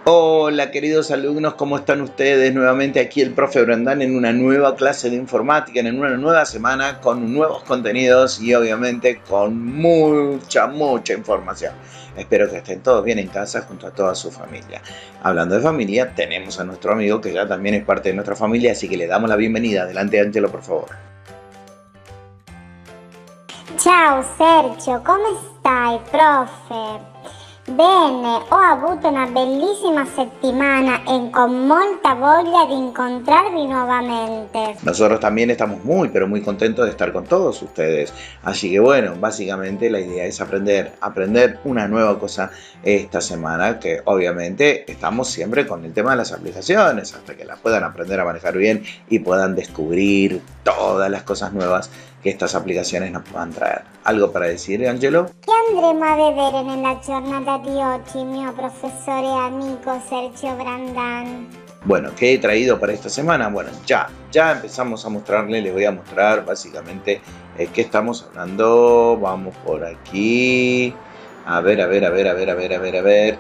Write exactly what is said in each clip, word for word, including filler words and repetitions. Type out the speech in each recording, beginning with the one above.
Hola queridos alumnos, ¿cómo están ustedes? Nuevamente aquí el profe Brandán en una nueva clase de informática, en una nueva semana con nuevos contenidos y obviamente con mucha, mucha información. Espero que estén todos bien en casa junto a toda su familia. Hablando de familia, tenemos a nuestro amigo que ya también es parte de nuestra familia, así que le damos la bienvenida. Adelante, Angelo, por favor. Ciao Sergio, come stai, profe? Bene, ho avuto una bellissima settimana e con molta voglia di incontrarvi nuovamente. Nosotros también estamos muy, pero muy contentos de estar con todos ustedes. Así que bueno, básicamente la idea es aprender, aprender una nueva cosa esta semana, que obviamente estamos siempre con el tema de las aplicaciones, hasta que las puedan aprender a manejar bien y puedan descubrir todas las cosas nuevas che estas aplicazioni nos puedan traer. ¿Algo para decir, Angelo? Che andremo a vedere nella giornata di oggi, mio professore e amico Sergio Brandán? Bueno, ¿qué he traído para esta semana? Bueno, ya, ya empezamos a mostrarle, les voy a mostrar básicamente eh, qué estamos hablando. Vamos por aquí. A ver, a ver, a ver, a ver, a ver, a ver, a ver.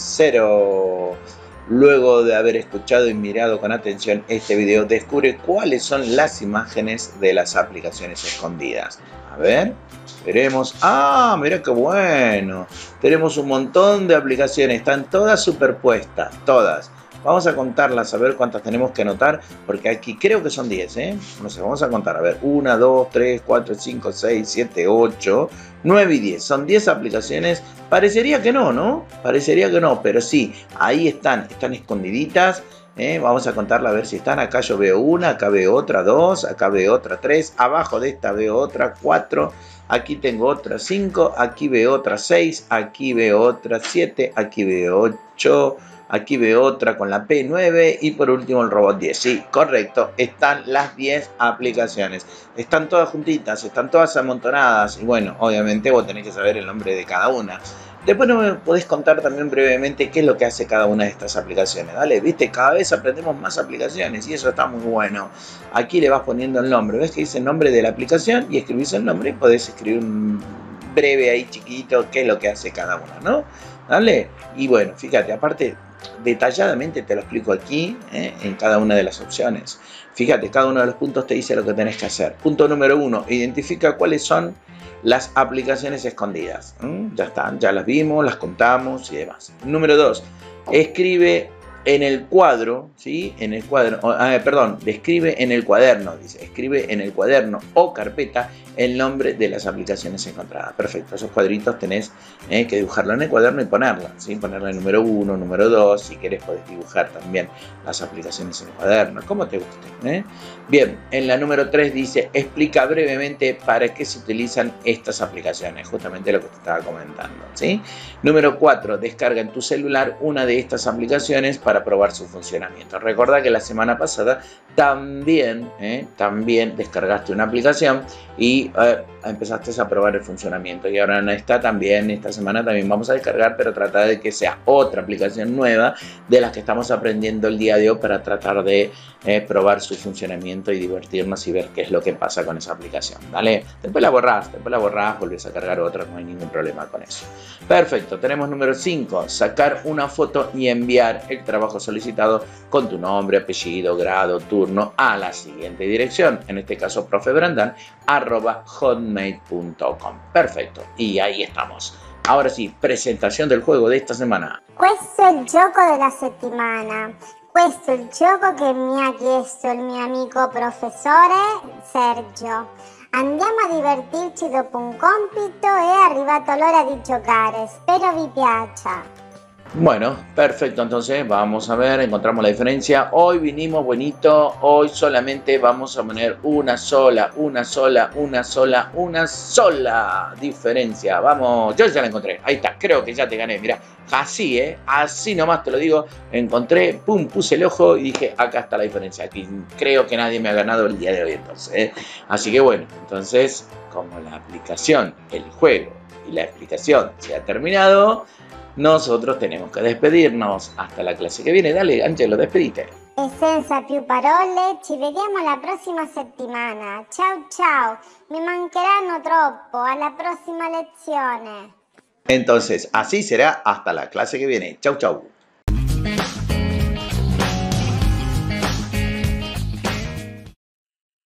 Tercero. Luego de haber escuchado y mirado con atención este video, descubre cuáles son las imágenes de las aplicaciones escondidas. A ver, veremos. ¡Ah, mira qué bueno! Tenemos un montón de aplicaciones, están todas superpuestas, todas. Vamos a contarlas, a ver cuántas tenemos que anotar, porque aquí creo que son diez, ¿eh? No sé, vamos a contar, a ver, uno, dos, tres, cuatro, cinco, seis, siete, ocho, nueve y diez. Son diez aplicaciones. Parecería que no, ¿no? Parecería que no, pero sí, ahí están, están escondiditas. ¿eh? Vamos a contarla a ver si están. Acá yo veo una, acá veo otra, dos, acá veo otra, tres. Abajo de esta veo otra, cuatro. Aquí tengo otra, cinco. Aquí veo otra, seis. Aquí veo otra, siete. Aquí veo ocho. Aquí veo otra con la P nueve y por último el robot diez. Sí, correcto, están las diez aplicaciones. Están todas juntitas, están todas amontonadas y bueno, obviamente vos tenés que saber el nombre de cada una. Después no me podés contar también brevemente qué es lo que hace cada una de estas aplicaciones. Dale, viste, cada vez aprendemos más aplicaciones y eso está muy bueno. Aquí le vas poniendo el nombre, ves que dice el nombre de la aplicación y escribís el nombre y podés escribir un breve ahí chiquito qué es lo que hace cada una, ¿no? Dale, y bueno, fíjate, aparte detalladamente te lo explico aquí, ¿eh? En cada una de las opciones. Fíjate, cada uno de los puntos te dice lo que tenés que hacer. Punto número uno, identifica cuáles son las aplicaciones escondidas. ¿Mm? Ya están, ya las vimos, las contamos y demás. Número dos, escribe en el cuadro, ¿sí? En el cuadro, ah, perdón, describe en el cuaderno, dice, escribe en el cuaderno o carpeta el nombre de las aplicaciones encontradas. Perfecto, esos cuadritos tenés eh, que dibujarlo en el cuaderno y ponerla, ¿sí? Ponerle número uno, número dos, si querés podés dibujar también las aplicaciones en el cuaderno, como te guste. ¿eh? Bien, en la número tres dice, explica brevemente para qué se utilizan estas aplicaciones, justamente lo que te estaba comentando, ¿sí? Número cuatro, descarga en tu celular una de estas aplicaciones para para probar su funcionamiento. Recuerda que la semana pasada también, eh, también descargaste una aplicación y eh, empezaste a probar el funcionamiento. Y ahora en esta también, esta semana también vamos a descargar, pero trata de que sea otra aplicación nueva de las que estamos aprendiendo el día de hoy para tratar de eh, probar su funcionamiento y divertirnos y ver qué es lo que pasa con esa aplicación. ¿Vale? Después la borrás, después la borrás, volvés a cargar otra, no hay ningún problema con eso. Perfecto, tenemos número cinco, sacar una foto y enviar el trabajo solicitado con tu nombre, apellido, grado, turno a la siguiente dirección, en este caso profe Brandán arroba hotmail punto com. Perfecto, y ahí estamos. Ahora sí, presentación del juego de esta semana. Questo è il gioco della settimana. Questo è il gioco che mi ha chiesto il mio amico professore Sergio. Andiamo a divertirci dopo un compito, è arrivato l'ora di giocare, spero vi piaccia. Bueno, perfecto, entonces vamos a ver, encontramos la diferencia. Hoy vinimos bonito, hoy solamente vamos a poner una sola, una sola, una sola, una sola diferencia. Vamos, yo ya la encontré, ahí está, creo que ya te gané, mira, así, ¿eh? Así nomás te lo digo, encontré, pum, puse el ojo y dije, acá está la diferencia. Aquí creo que nadie me ha ganado el día de hoy entonces, ¿eh? Así que bueno, entonces, como la aplicación, el juego y la explicación se ha terminado, nosotros tenemos che despedirnos hasta la clase che viene. Dale, Angelo, despedite. E senza più parole, ci vediamo la prossima settimana. Ciao ciao, mi mancheranno troppo, alla prossima lezione. Entonces, así será hasta la clase que viene. Chau, chau.